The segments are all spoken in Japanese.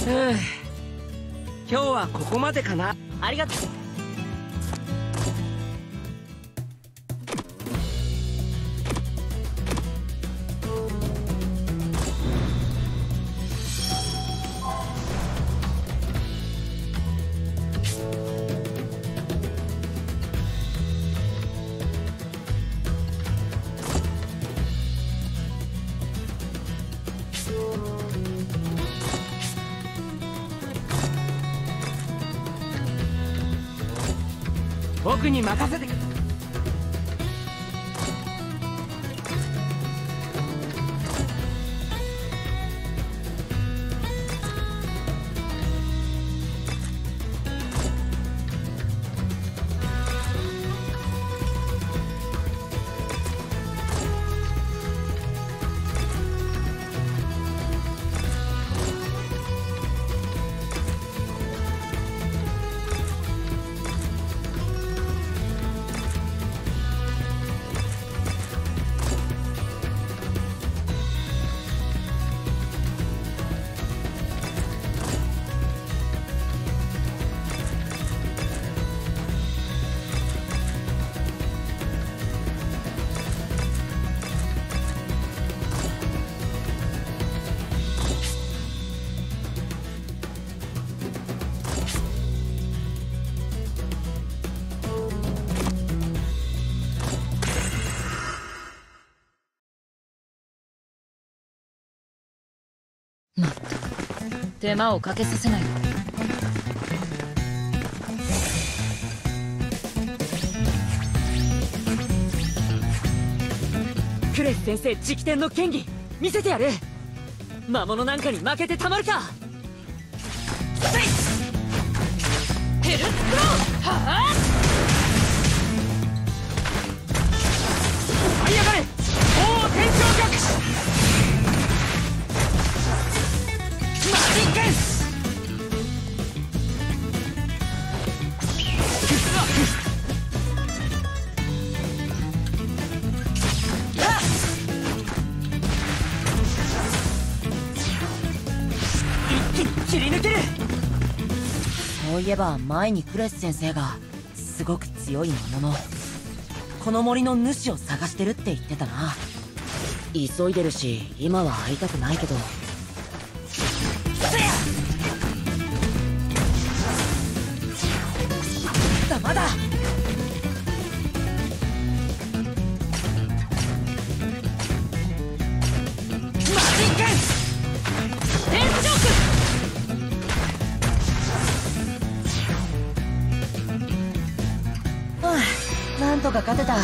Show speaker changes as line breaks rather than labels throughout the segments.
今日はここまでかな。ありがとう。僕に任せて。
まったく手間をかけさせないで。
クレス先生直伝の剣技見せてやる。魔物なんかに負けてたまるか。
ヘルスクローはあ
舞い上がれ王天井逆マジンケンス。一気に切り抜ける。
そういえば前にクレス先生がすごく強い魔物、この森の主を探してるって言ってたな。急いでるし今は会いたくないけど。まだなんとか勝てた。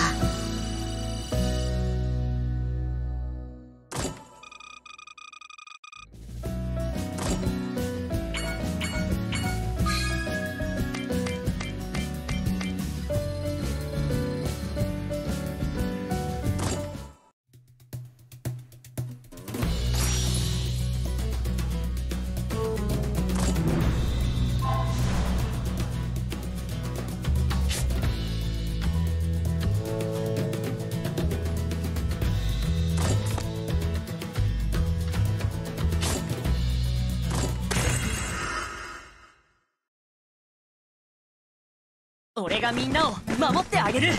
俺がみんなを守ってあげる。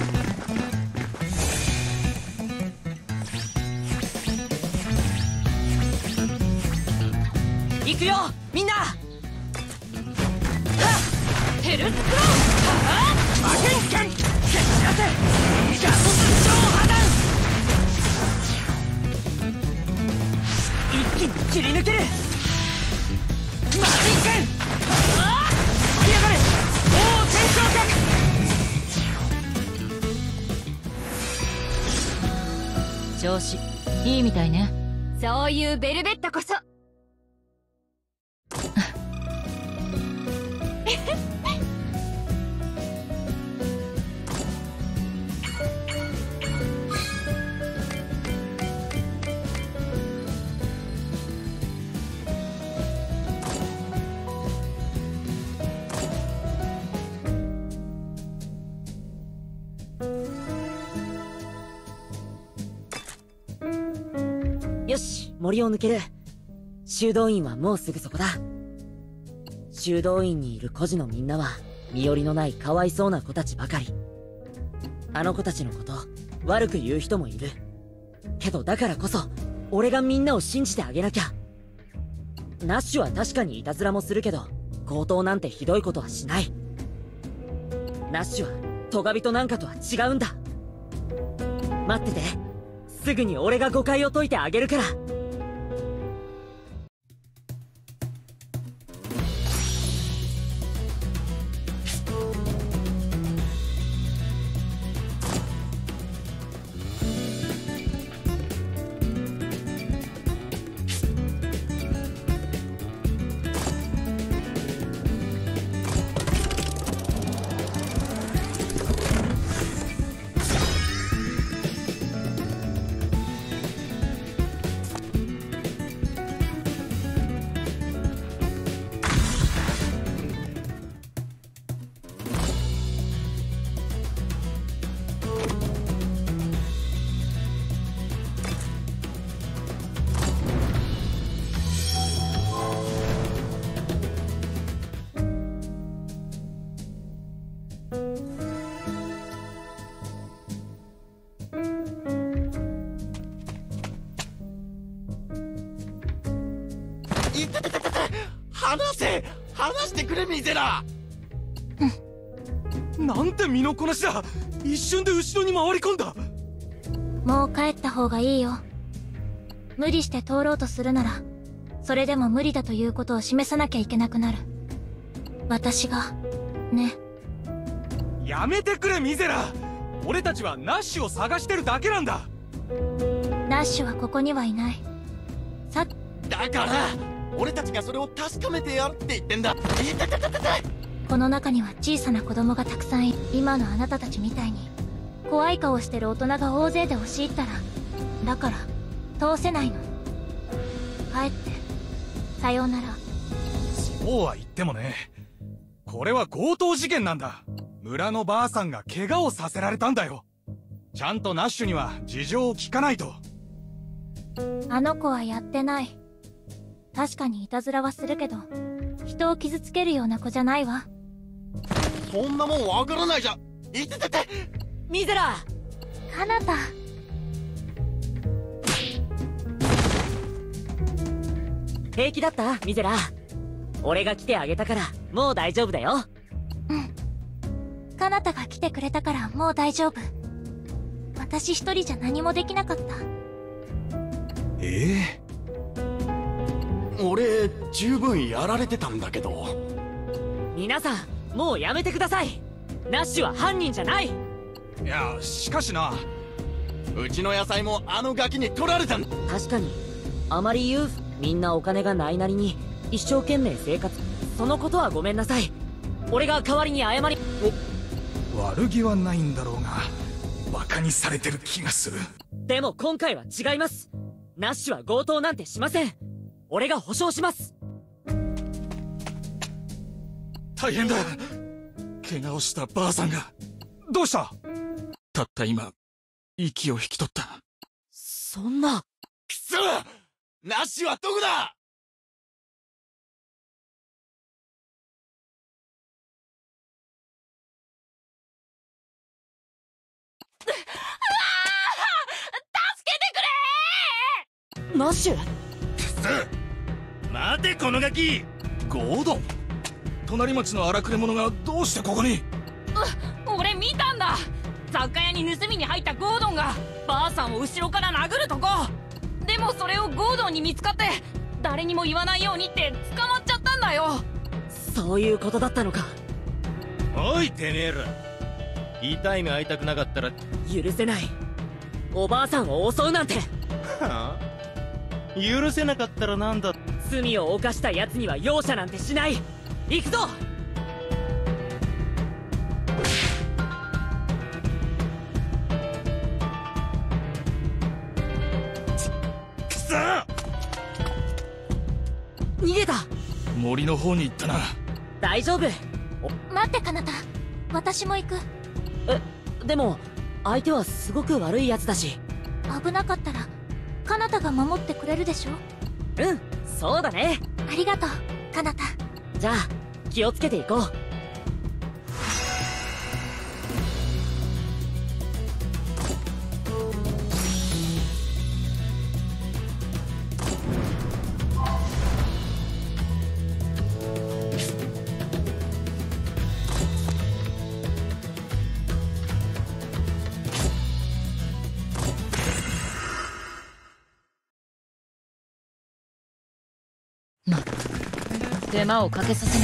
行くよみんな。
ヘルスクロー
魔剣剣蹴散らせガソス超破断。一気に切り抜ける。魔人剣舞い上がれ王天井
調子いいみたいね。
そういうベルベットこそ
よし、森を抜ける。 修道院はもうすぐそこだ。修道院にいる孤児のみんなは身寄りのないかわいそうな子たちばかり。あの子たちのこと悪く言う人もいるけど、だからこそ俺がみんなを信じてあげなきゃ。ナッシュは確かにいたずらもするけど、強盗なんてひどいことはしない。ナッシュはトガ人なんかとは違うんだ。待ってて、すぐに俺が誤解を解いてあげるから。
離してくれミゼラ。
なんて身のこなしだ。一瞬で後ろに回り込んだ。
もう帰った方がいいよ。無理して通ろうとするならそれでも無理だということを示さなきゃいけなくなる。私がね。
やめてくれミゼラ。俺たちはナッシュを探してるだけなんだ。
ナッシュはここにはいない。
だから俺たちがそれを確かめてやるって言ってんだ。
この中には小さな子供がたくさんいる。今のあなたたちみたいに怖い顔してる大人が大勢で押し入ったら、だから通せないの。帰って、さようなら。
そうは言ってもね、これは強盗事件なんだ。村のばあさんが怪我をさせられたんだよ。ちゃんとナッシュには事情を聞かないと。
あの子はやってない。確かにいたずらはするけど、人を傷つけるような子じゃないわ。
そんなもんわからないじゃん。いててて
ミゼラ。
カナタ。
平気だったミゼラ。俺が来てあげたからもう大丈夫だよ。
うん。カナタが来てくれたからもう大丈夫。私一人じゃ何もできなかった。
俺十分やられてたんだけど。
皆さんもうやめてください。ナッシュは犯人じゃない。
いやしかしな、
うちの野菜もあのガキに取られたんだ。
確かにあまり言う。みんなお金がないなりに一生懸命生活。そのことはごめんなさい。俺が代わりに謝り。
悪気はないんだろうがバカにされてる気がする。
でも今回は違います。ナッシュは強盗なんてしません。俺が保証します。
大変だ。怪我をしたばあさんが。どうした？たった今息を引き取った。
そんな。
くそ！ナッシュはどこだ！
ナッシュ。
待てこのガキ。ゴードン。隣町の荒くれ者がどうしてここに。
俺見たんだ。雑貨屋に盗みに入ったゴードンがばあさんを後ろから殴るとこ。でもそれをゴードンに見つかって誰にも言わないようにって捕まっちゃったんだよ。
そういうことだったのか。
おいてめえら、痛い目会いたくなかったら。
許せない。おばあさんを襲うなんて。
はあ、許せなかったらなんだ。
罪を犯した奴には容赦なんてしない。行くぞ。
くそ！
逃げた。
森の方に行ったな。
大丈夫。
待ってカナタ、私も行く。
でも相手はすごく悪い奴だし。
危なかったらカナタが守ってくれるでしょ。
うん、 そうだね。
ありがとう彼方。
じゃあ気をつけていこう。
手間をかけさせない。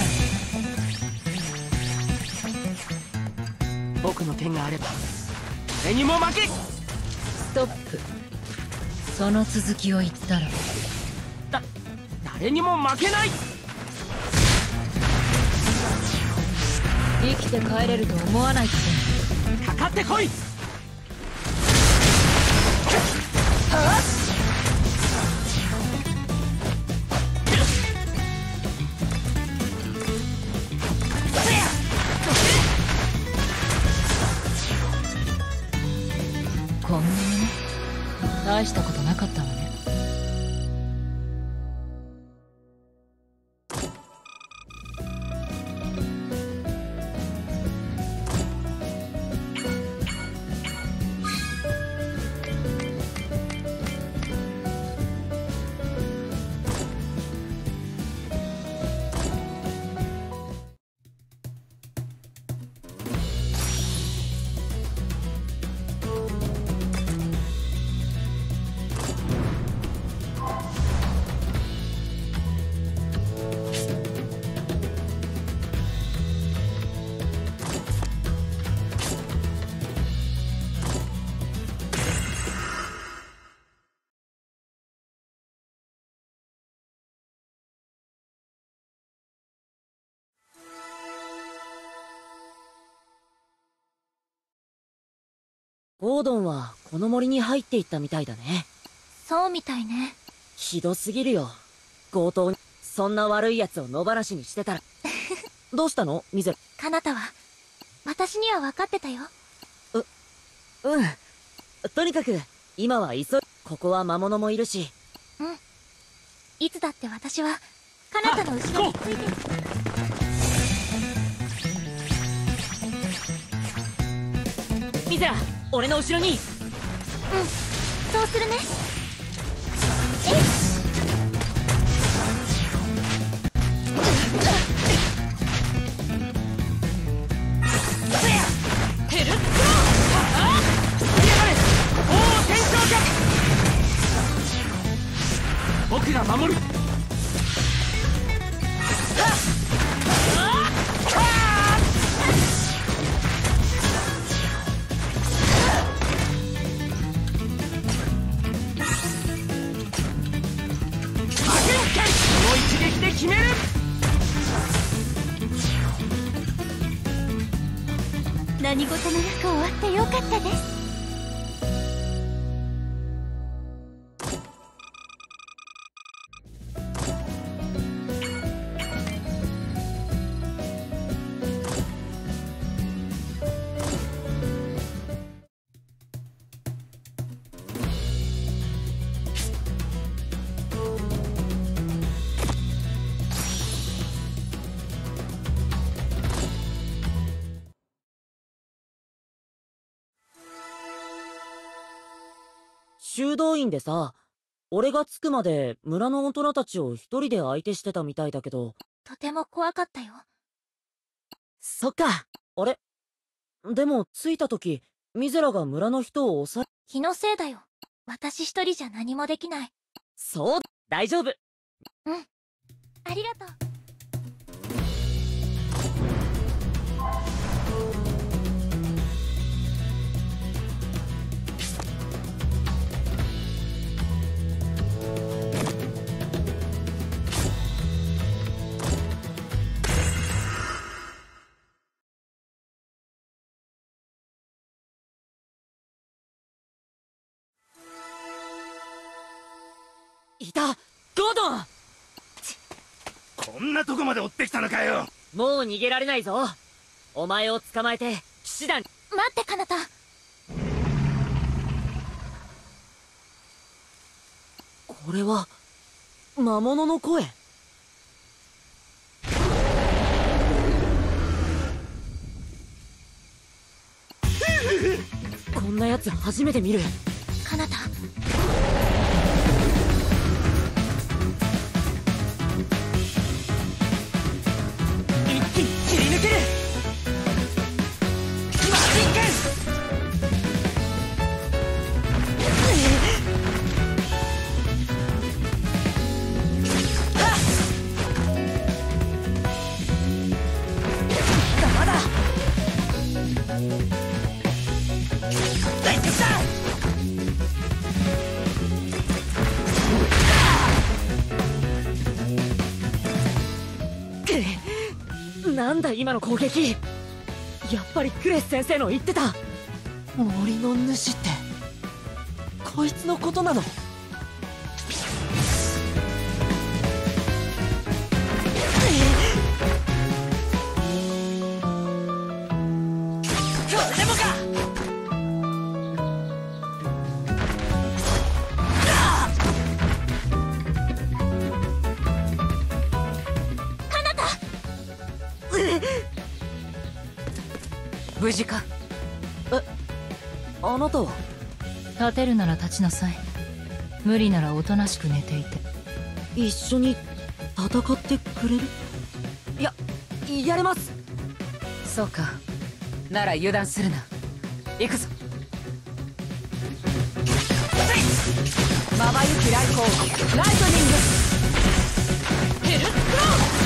僕の剣があれば誰にも負け。
ストップ。その続きを言ったら
誰にも負けない。
生きて帰れると思わないこと
かかってこい。
こんなにね。大したことなかったわね。
ゴードンはこの森に入っていったみたいだね。
そうみたいね。
ひどすぎるよ。強盗にそんな悪い奴を野放しにしてたら。どうしたのミゼル。
彼方は私には分かってたよ。
うん。とにかく今はここは魔物もいるし。
うん。いつだって私は彼方の後ろについてる。
ミゼラ、俺の後ろに。うん、
そうするね。
僕が守る。決める。
何事もなく終わってよかったです。
修道院でさ、俺が着くまで村の大人たちを一人で相手してたみたいだけど。
とても怖かったよ。
そっか。あれ？でも着いた時、ミゼラが村の人を
気のせいだよ。私一人じゃ何もできない。
そう、大丈夫。
うん。ありがとう。
いた！ゴードン！
こんなとこまで追ってきたのかよ。
もう逃げられないぞ。お前を捕まえて騎士団。
待って彼方。
これは魔物の声。こんなやつ初めて見る。
彼方。
一気に切り抜ける。マジンまだ大敵だ。
なんだ今の攻撃。やっぱりクレス先生の言ってた森の主ってこいつのことなの。
無事か？
あなたは？
立てるなら立ちなさい。無理ならおとなしく寝ていて。
一緒に戦ってくれる？やれます。
そうか。なら油断するな。行くぞ。まばゆき雷光ライトニングヘルクロー。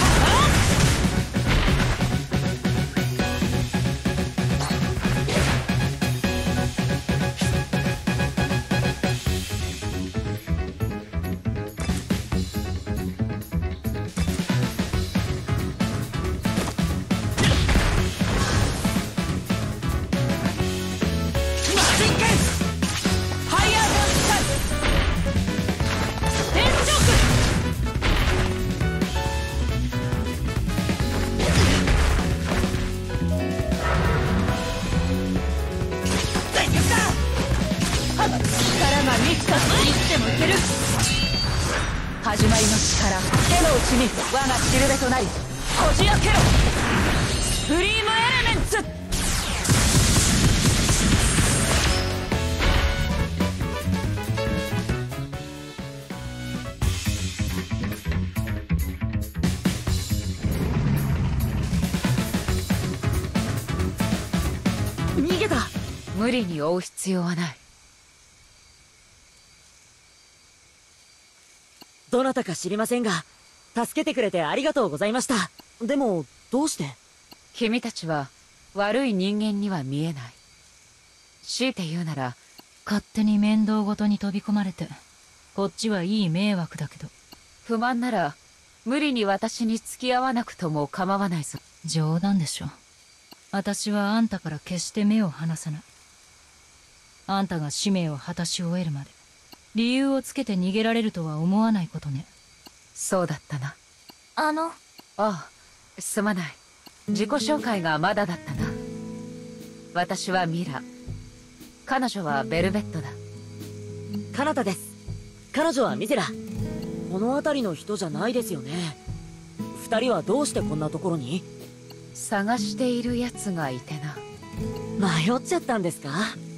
始まりの力、手の内に我がしるべとなりこじ開けろ。フリームエレメンツ。
逃げた。
無理に追う必要はない。
どなたか知りませんが助けてくれてありがとうございました。でもどうして？
君たちは悪い人間には見えない。強いて言うなら勝手に面倒ごとに飛び込まれてこっちはいい迷惑だけど、不満なら無理に私に付き合わなくとも構わないぞ。冗談でしょ。私はあんたから決して目を離さない。あんたが使命を果たし終えるまで理由をつけて逃げられるとは思わないことね。そうだったな。
あ
あ、すまない。自己紹介がまだだったな。私はミラ。彼女はベルベットだ。
カナタです。彼女はミゼラ。この辺りの人じゃないですよね。二人はどうしてこんなところに？
探している奴がいてな。
迷っちゃったんですか？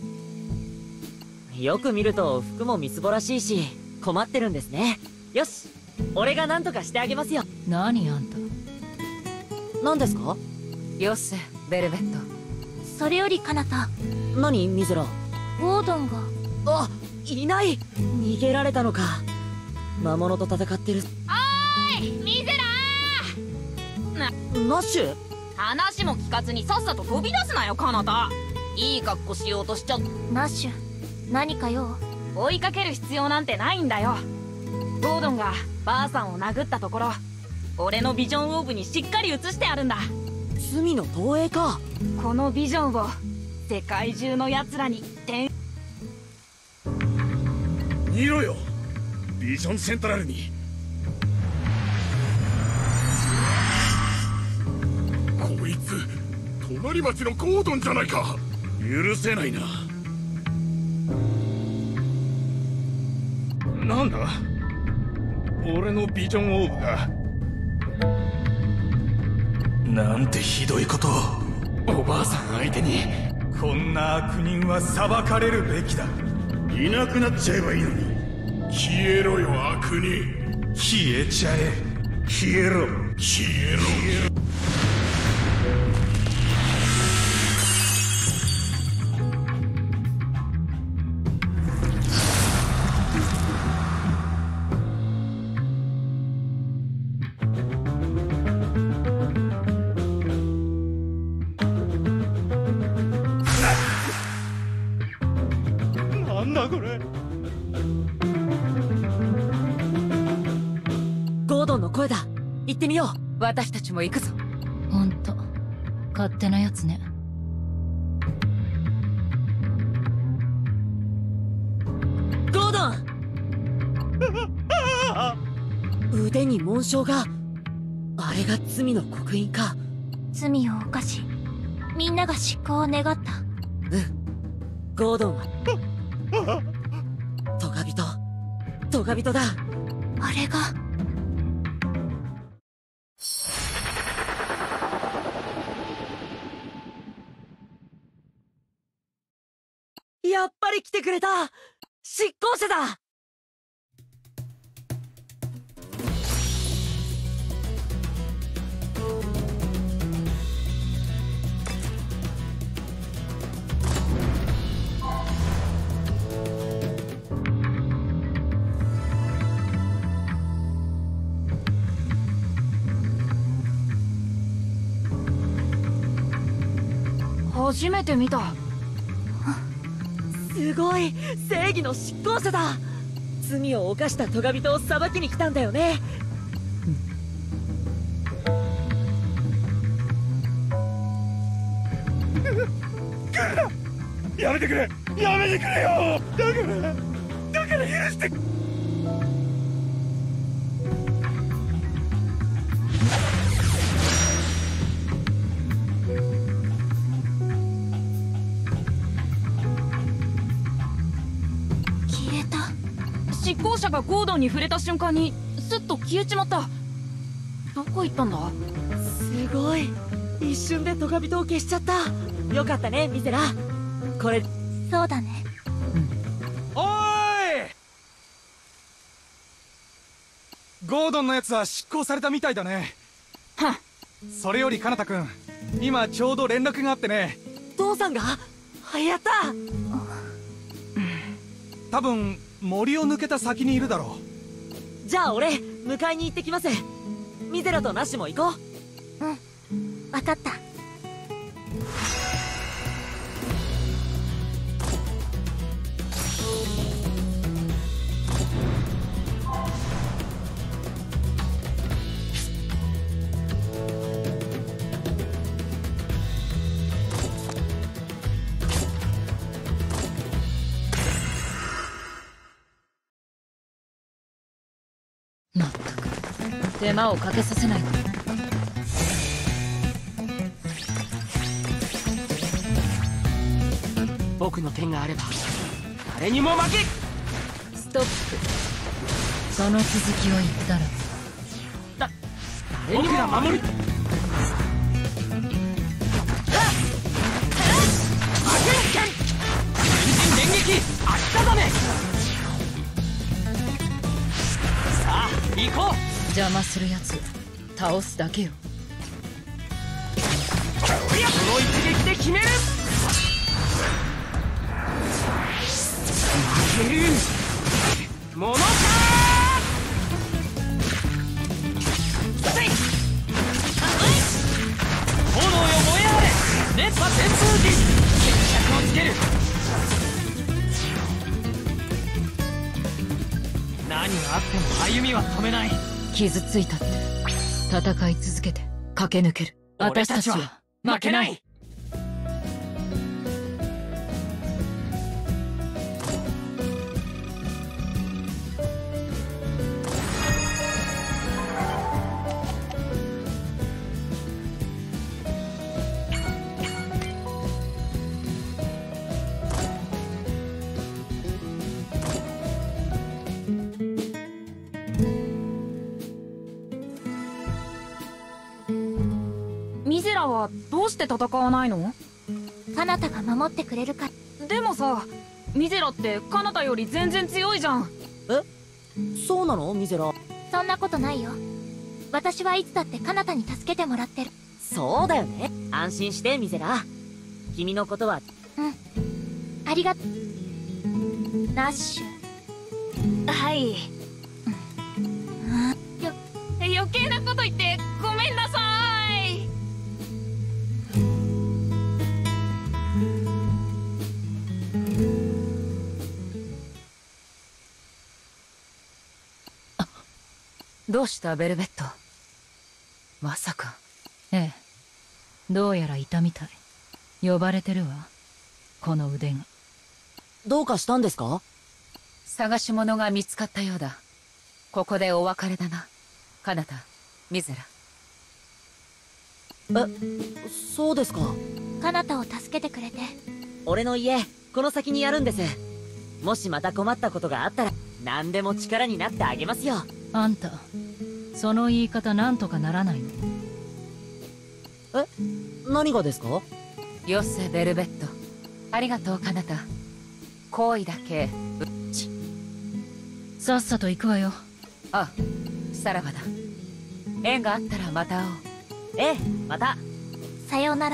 よく見ると服もみすぼらしいし困ってるんですね。よし、俺が何とかしてあげますよ。
何あんた。
何ですか？
よせ、ベルベット。
それより彼方。
何ミゼラ？
ゴードンが。
あ、いない。逃げられたのか。魔物と戦ってる。
おーいミゼラー。
ナッシュ？
話も聞かずにさっさと飛び出すなよカナタ。いい格好しようとしちゃ。
ナッシュ、何か用？
追いかける必要なんてないんだよ。ゴードンがばあさんを殴ったところ俺のビジョンオーブにしっかり映してあるんだ。
罪の投影か。
このビジョンを世界中の奴らに
見ろよ、ビジョンセントラルに。こいつ隣町のゴードンじゃないか。許せないな。
なんだ？
俺のビジョンオーブが。なんてひどいことを。おばあさん相手に。
こんな悪人は裁かれるべきだ。
いなくなっちゃえばいいのに。消えろよ悪人。
消えちゃえ。
消えろ消えろ。
なんだこれ。
ゴードンの声だ。行ってみよう。
私たちも行くぞ。
ほんと勝手なやつね。
ゴードン腕に紋章が。あれが罪の刻印か。
罪を犯しみんなが執行を願った。
ゴードンはトガ人だ。
あれが
やっぱり来てくれた。執行者だ。
初めて見た。
すごい。正義の執行者だ。罪を犯したトガ人を裁きに来たんだよね。
やめてくれやめてくれよ。だから許して。
執行者がゴードンに触れた瞬間にスッと消えちまった。どこ行ったんだ。
すごい。一瞬でトガ人を消しちゃった。よかったねミゼラ。これ
そうだね。
おーい。ゴードンのやつは執行されたみたいだね。
はっ。
それよりカナタ君、今ちょうど連絡があってね。
父さんがやった。
多分森を抜けた先にいるだろ
う。じゃあ俺迎えに行ってきます。ミゼラとナッシュも行こう。
分かった。
まったく手間をかけさせないと。
僕の剣があれば誰にも負け。
ストップ。その続きを言ったら
誰にも守る。電撃秋雨。さあ行こう。
邪魔するやつ倒すだけよ。
その一撃で決める。負けるものか。炎よ燃え上がれ。熱波旋風機。決着をつける。何があっても歩みは止めない。
傷ついたって戦い続けて駆け抜ける。私たちは
負けない。
はどうして戦わないの？
彼方が守ってくれるから。
でもさ、ミゼラって彼方より全然強いじゃん。
そうなのミゼラ？
そんなことないよ。私はいつだって彼方に助けてもらってる。
そうだよね。安心してミゼラ。君のことは。
ありがとう。ナッシュ。
はい。余計なこと言ってごめんなさい。
どうしたベルベット？まさか。
ええ、どうやらいたみたい。呼ばれてるわ、この腕が。
どうかしたんですか？
探し物が見つかったようだ。ここでお別れだな、彼方ミゼラ。
そうですか。
彼方を助けてくれて。
俺の家この先にあるんです。もしまた困ったことがあったら何でも力になってあげますよ。
あんた、その言い方なんとかならないの？
何がですか？
よせベルベット。ありがとう彼方。好意だけ
さっさと行くわよ。
あ、さらばだ。縁があったらまた会おう。
ええ、また。
さようなら。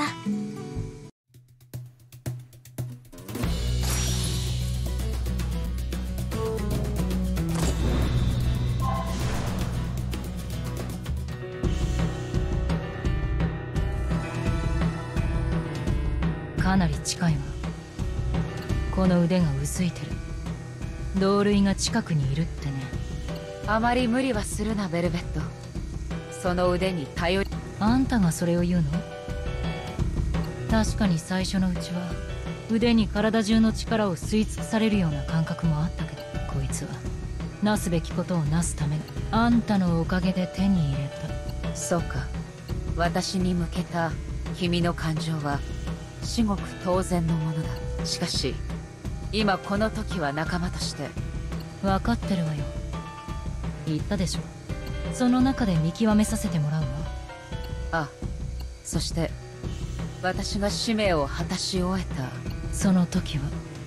かなり近いわ。この腕がうずいてる。同類が近くにいるってね。
あまり無理はするなベルベット。その腕に頼り。
あんたがそれを言うの？確かに最初のうちは腕に体中の力を吸い尽くされるような感覚もあったけど、こいつはなすべきことをなすためにあんたのおかげで手に入れた。
そうか。私に向けた君の感情は至極当然のものだ。しかし今この時は仲間として。
分かってるわよ。言ったでしょ。その中で見極めさせてもらうわ。
あ、そして私が使命を果たし終えた
その時は。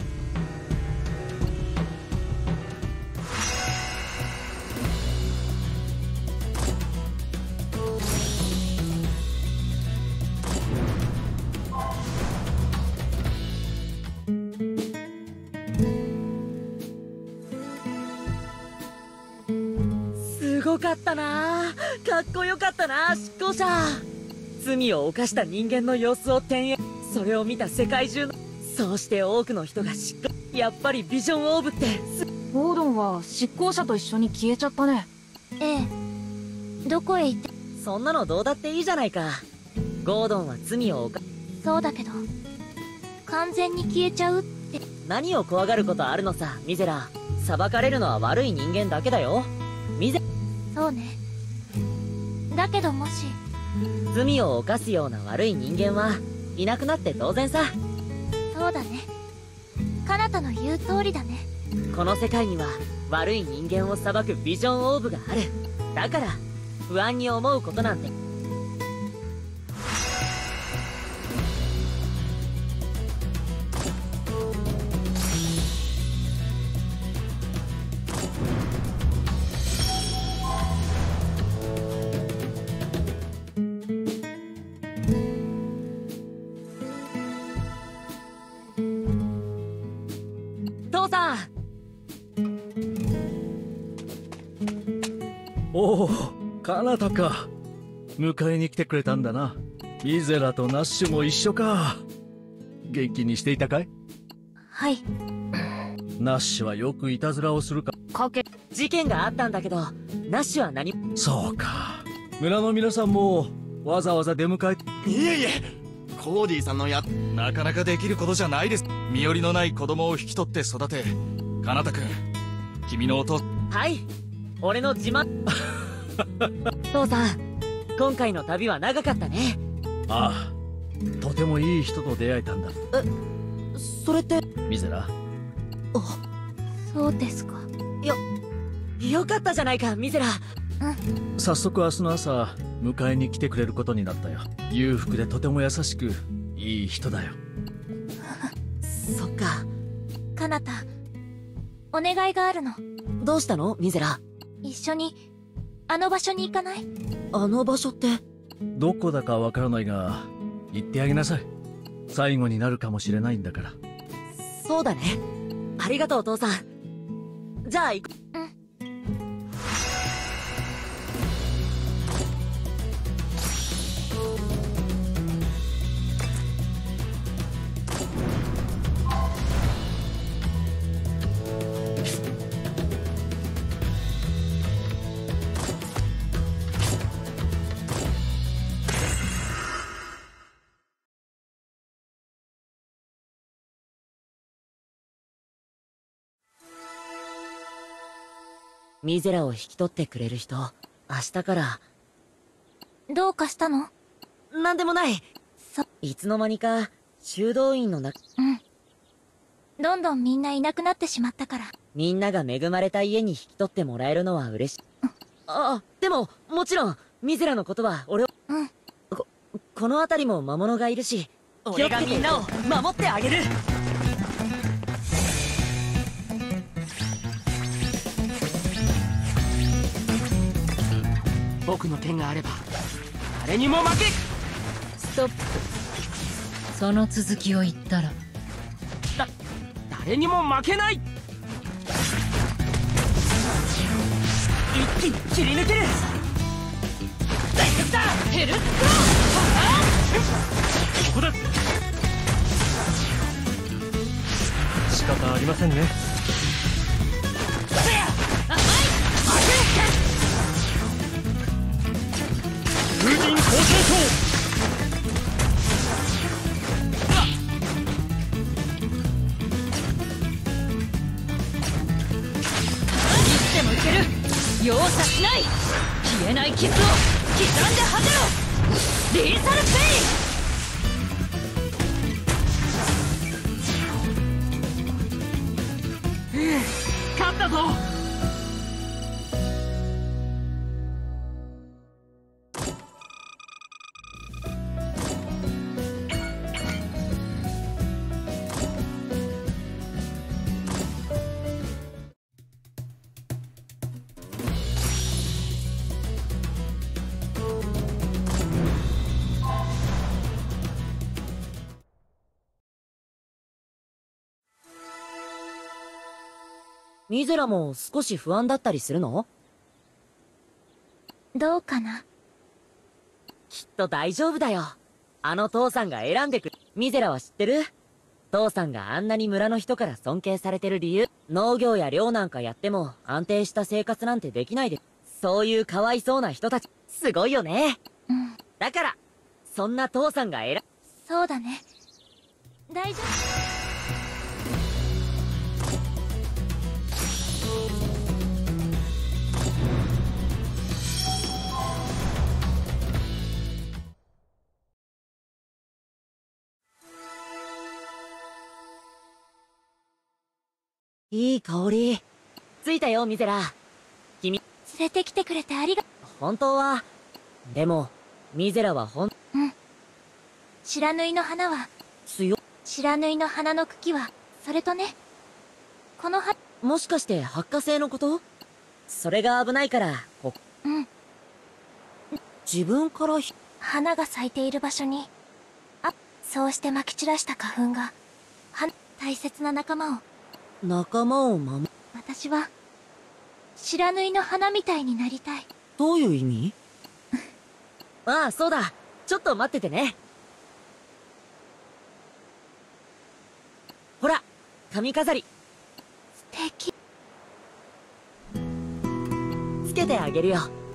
すごかったな。かっこよかったな、執行者。罪を犯した人間の様子を転演。それを見た世界中の、そうして多くの人が執行。やっぱりビジョンオーブって
ゴードンは執行者と一緒に消えちゃったね。
ええ。どこへ行って。
そんなのどうだっていいじゃないか。ゴードンは罪を犯。
そうだけど完全に消えちゃうって。
何を怖がることあるのさ、ミゼラ。裁かれるのは悪い人間だけだよ。ミゼ。
そうね。だけどもし
罪を犯すような悪い人間はいなくなって当然さ。
そうだね。彼方の言う通りだね。
この世界には悪い人間を裁くビジョンオーブがある。だから不安に思うことなんて。父さん。
おお、カナタか。迎えに来てくれたんだな。ミゼラとナッシュも一緒か。元気にしていたかい？
はい。
ナッシュはよくいたずらをするか？
事件があったんだけど、ナッシュは何？
そうか。村の皆さんもわざわざ出迎え。
いえいえ、コーディさんのなかなかできることじゃないです。身寄りのない子供を引き取って育て、カナタ君、君の弟。
はい、俺の自慢。父さん、今回の旅は長かったね。
ああ、とてもいい人と出会えたんだ。
それって
ミゼラ。
そうですか。
よかったじゃないか、ミゼラ。
早速明日の朝迎えに来てくれることになったよ。裕福でとても優しくいい人だよ。
そっか。
彼方お願いがあるの。
どうしたのミゼラ？
一緒にあの場所に行かない？
あの場所って？
どこだかわからないが言ってあげなさい。最後になるかもしれないんだから。
そうだね。ありがとう父さん。じゃあ行く。ミゼラを引き取ってくれる人、明日から。
どうかしたの？
なんでもない。いつの間にか修道院の中。
どんどんみんないなくなってしまったから。
みんなが恵まれた家に引き取ってもらえるのは嬉しい。でももちろんミゼラのことは俺を。この辺りも魔物がいるし、俺がみんなを守ってあげる。
僕の剣があれば誰にも負け。
ストップ。その続きを言ったら
誰にも負けない。一気に切り抜ける。大丈夫だ。ヘルスクロー。ここだ。
仕方ありませんね。
風神交渉章。
でもいける。容赦しない。消えない傷を刻んで果てろ。リーサルペイン。勝ったぞ。
ミゼラも少し不安だったりするの？
どうかな？
きっと大丈夫だよ。あの父さんが選んでくる。ミゼラは知ってる？父さんがあんなに村の人から尊敬されてる理由。農業や漁なんかやっても安定した生活なんてできないで。そういうかわいそうな人たち、すごいよね。だからそんな父さんが
そうだね。大丈夫。
いい香り。着いたよミゼラ。君
連れてきてくれてありが。
本当は。でもミゼラは
不知縫の花は
強。
不知縫の花の茎はそれとね、この葉。
もしかして発火性のこと？それが危ないから自分から
花が咲いている場所にそうして撒き散らした花粉が大切な仲間を守る。私は不知縫の花みたいになりたい。
どういう意味？ああ、そうだ。ちょっと待っててね。ほら、髪飾り。
素敵。
つけてあげるよ。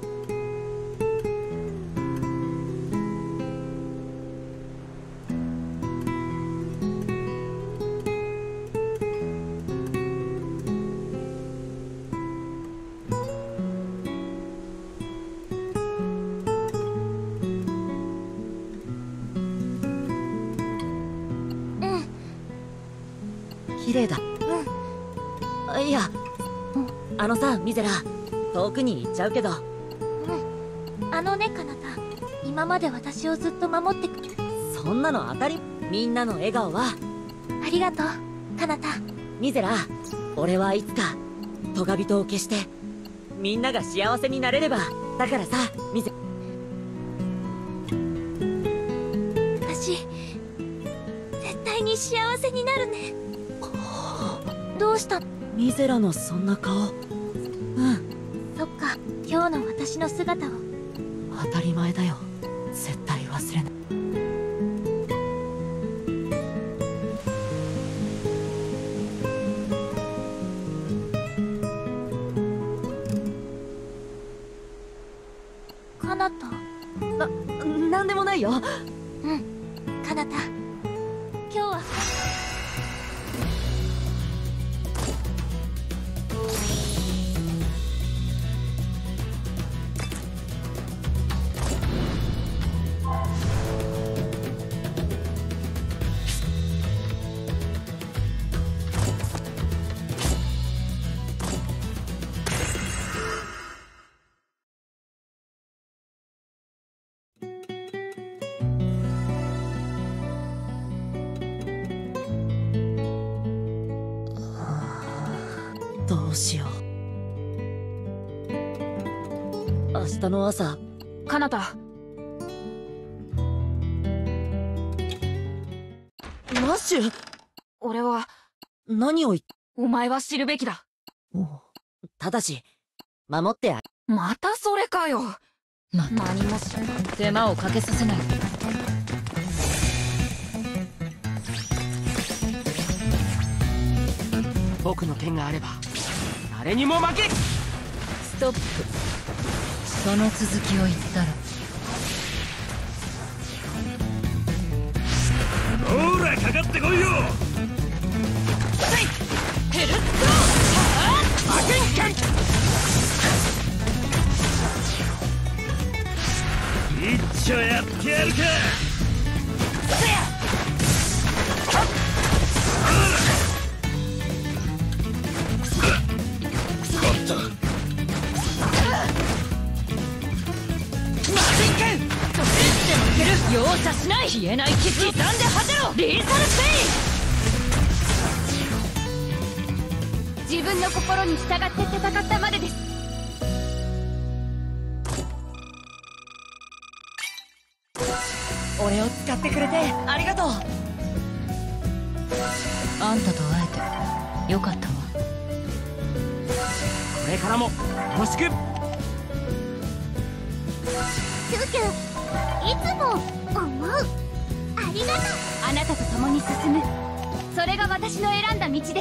綺麗だ。いや、あのさミゼラ、遠くに行っちゃうけど。
あのね、彼方今まで私をずっと守ってく。
そんなの当たり。みんなの笑顔は。
ありがとう彼方。
ミゼラ、俺はいつかトガ人を消してみんなが幸せになれれば。だからさ、ミゼ。
私絶対に幸せになるね。どうしたの？
ミゼラのそんな顔。うん。
そっか、今日の私の姿を。
当たり前だよ。絶対忘れない。
カナタ。
なんでもないよ。
うん、カナタ。今日は
どうしよう。明日の朝。
カナタ。
ナッシュ。
俺は。
何を言っ。
お前は知るべきだ。
ただし守ってや。
またそれかよ。
ま、
何もし
手間をかけさせない。
僕の剣があれば誰にも負け。
ストップ。その続きを言ったら。
ほらかかってこいよ。
ヘルッ
アテンケン。
一丁やってやるか。
容赦しない。消えないキッ刻んで果てろ。リーサルス
自分の心に従って戦ったまでです。
俺を使ってくれてありがとう。
あんたと会えてよかったわ。
これからもよろしく。
キュキュいつも思う。ありがとう。あなたと共に進む。それが私の選んだ道です。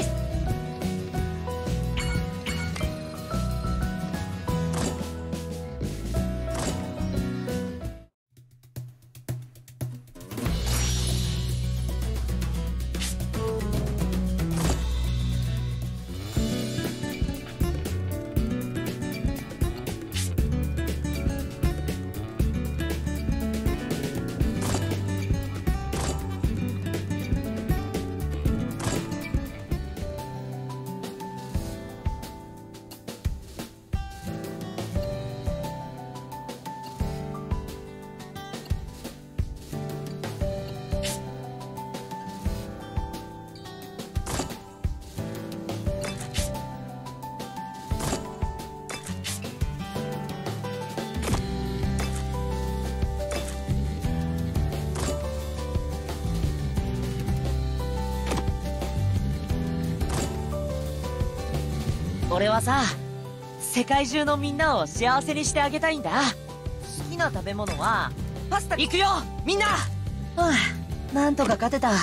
俺はさ、世界中のみんなを幸せにしてあげたいんだ。好きな食べ物はパスタ。行くよみんな。なんとか勝てた。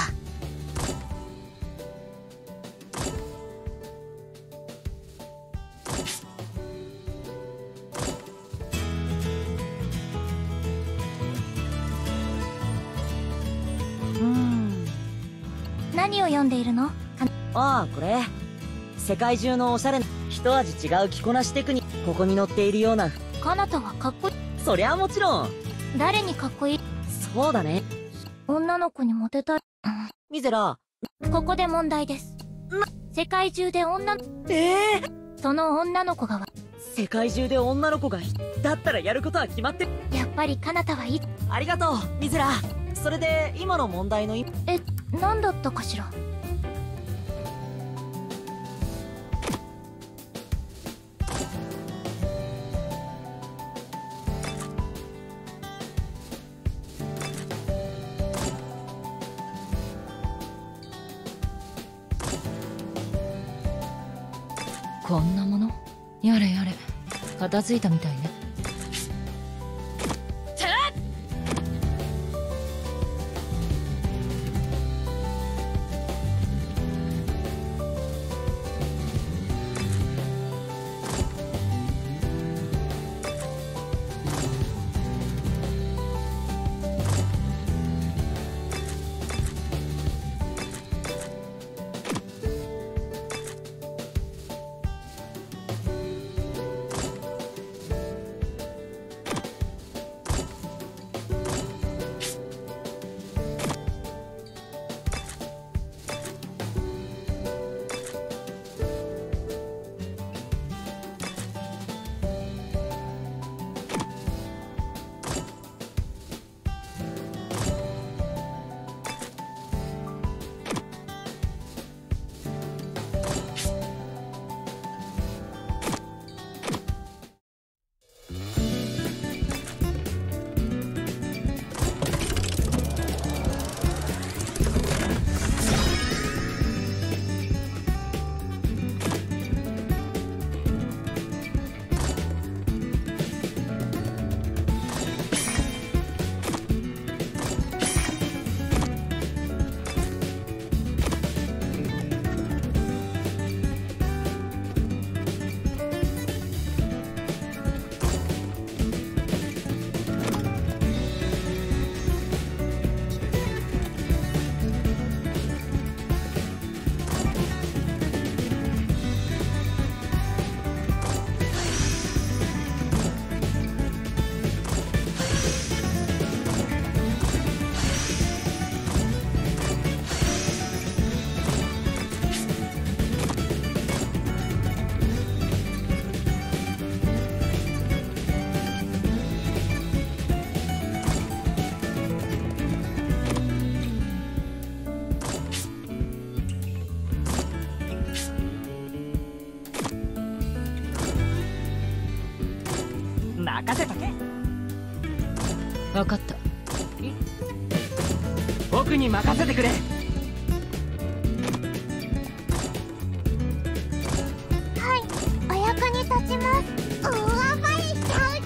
何を読んでいるの？
ああ、これ世界中のおしゃれな一味違う着こなしテクニック。ここに載っているような。
カナタはかっこいい。
そりゃもちろん。
誰にかっこいい？
そうだね。
女の子にモテたい。
ミゼラ。
ここで問題です。世界中で女の。その女の子が
世界中で女の子がだったらやることは決まって。
やっぱり彼方はいい。
ありがとうミズラ。それで今の問題の
何だったかしら。
こんなもの。やれやれ、片付いたみたいね。
任せとけ。
分かった。
僕に任せてくれ。
はい、お役に立ちます。大暴れしちゃうぞ。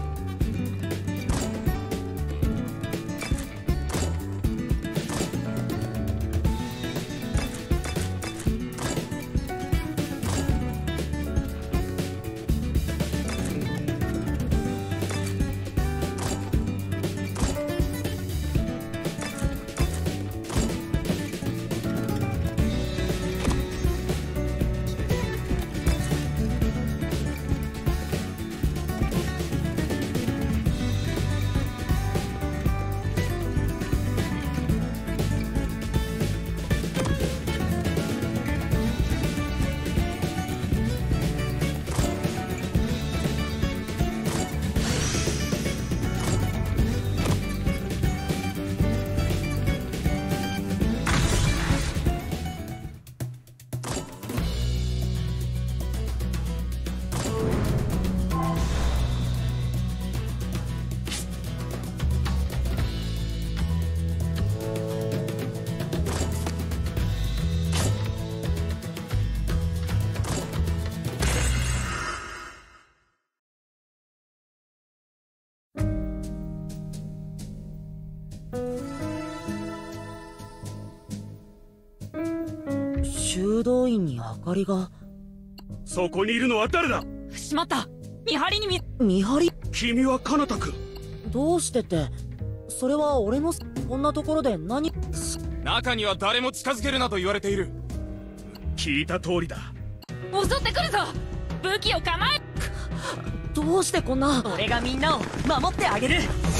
修道院に明かりが。
そこにいるのは誰だ。
しまった、見張りに
見張り。
君は彼方君。
どうしてって、それは俺の。こんなところで何。
中には誰も近づけるなと言われている。
聞いた通りだ。
襲ってくるぞ。武器を構え。
どうしてこんな。
俺がみんなを守ってあげる。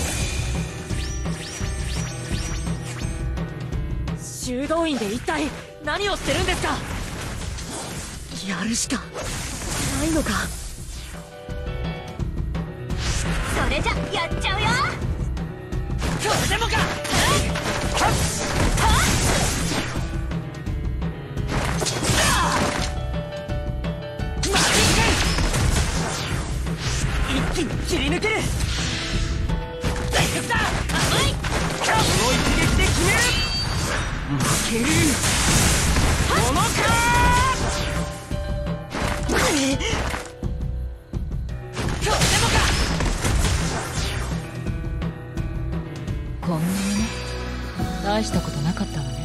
修道院で一体何をしてるんですか。
やるしかないのか。
それじゃやっちゃうよ。
気に切り抜ける。さあ、はい、この一撃で決める。負けるものか。とてもか。
こんなにね、大したことなかったわね。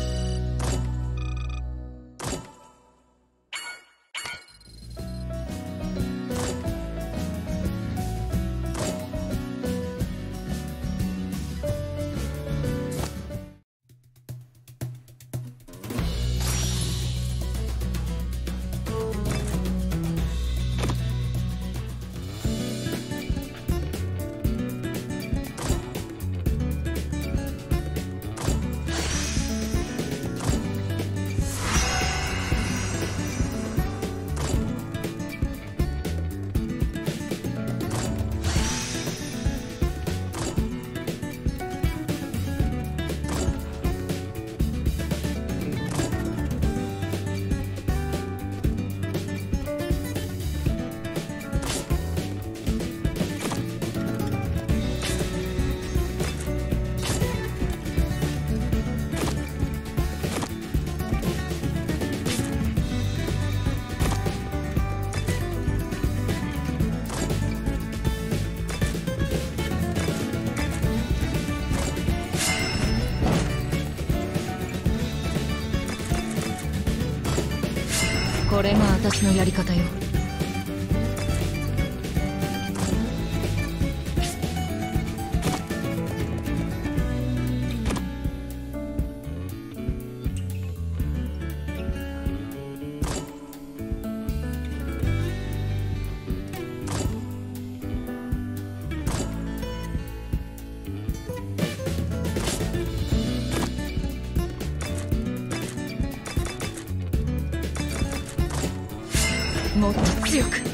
これが私のやり方よ。もっと強く。